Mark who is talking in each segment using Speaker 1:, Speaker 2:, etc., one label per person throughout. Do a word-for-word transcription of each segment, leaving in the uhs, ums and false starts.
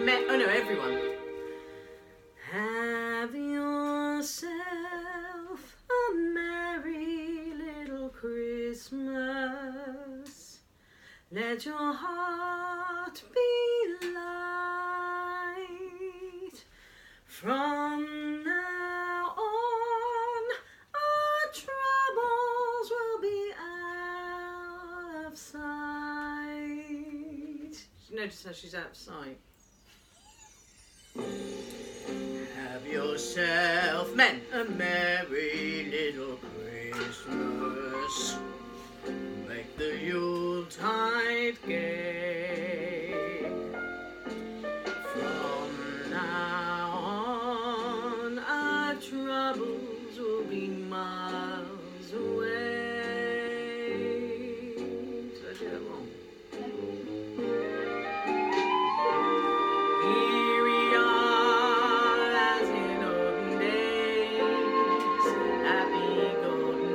Speaker 1: me- oh no, everyone. Have yourself a merry little Christmas. Let your heart be light. From now on, our troubles will be out of sight. Notice how she's out of sight. Have yourself, men, a merry little Christmas. Make the Yuletide gay. From now on, our troubles will be miles away. Did I do that wrong? Here we are as in olden days, happy golden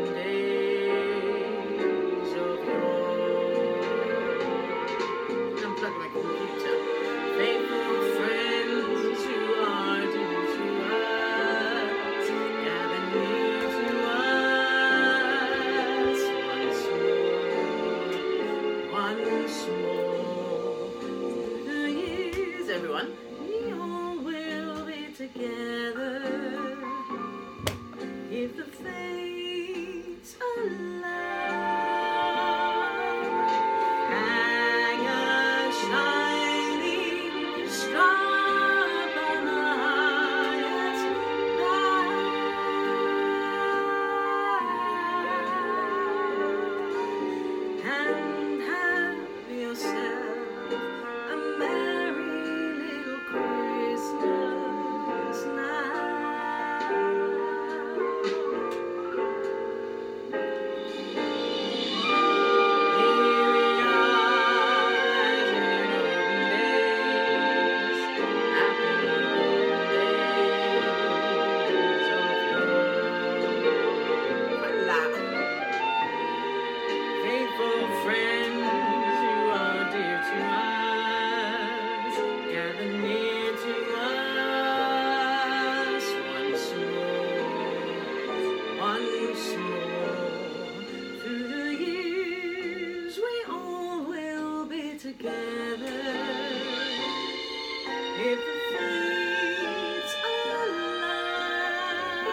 Speaker 1: days of yore. Unplug my computer. Faithful friends who are dear to us, gather near to us once more, once more. Through the years, everyone, we all will be together if the fates allow. Hang a shining star upon the highest bough, and have yourself a merry little Christmas now. Here we are as in olden days, happy golden days of yore. Quite loud. Faithful friends who are dear to us, gather near to us once more, once more. Through the years, we all will be together if the fates allow.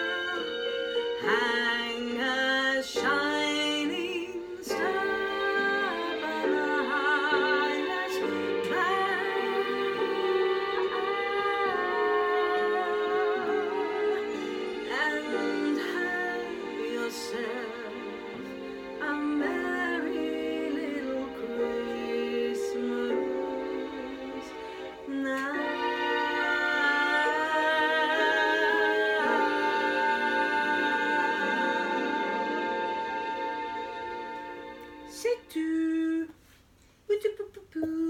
Speaker 1: Hang a shining star upon the highest bough, and have yourself a merry little Christmas now. C'est tout. Outou pou pou pou.